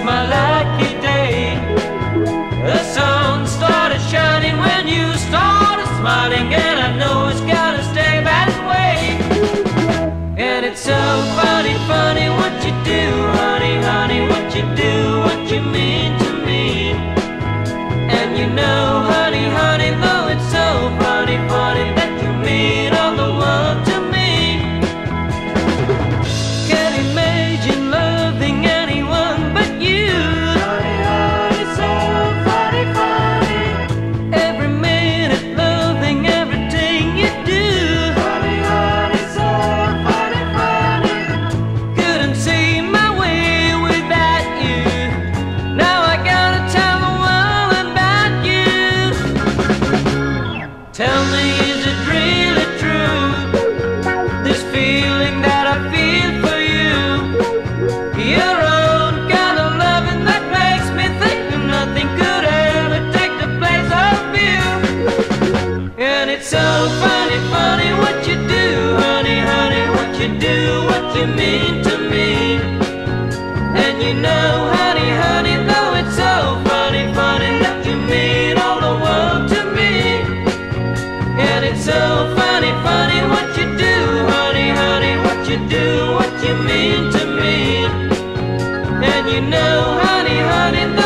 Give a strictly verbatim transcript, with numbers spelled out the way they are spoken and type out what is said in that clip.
my lucky day. The sun started shining when you started smiling, and I know it's gotta stay that way. And it's so funny, funny what you do, honey, honey, what you do, what you mean to me. And you know, honey, honey, though it's so funny, funny that you mean all the world to me. Can't imagine loving anyone but you. Honey, honey, so funny, funny. Every minute loving everything you do. Honey, honey, so funny, funny. Couldn't see my way without you. Now I gotta tell the world about you. Tell me, is it really true, this feeling that I feel for you? Your own kind of loving that makes me think that nothing could ever take the place of you. And it's so funny, funny what you do, honey, honey, what you do, what you mean to me. And you know, honey, honey, though it's so funny, funny that you mean all the world to me. And it's so funny, funny what you do, honey, honey, what you do, what you mean to me. And you know, honey, honey,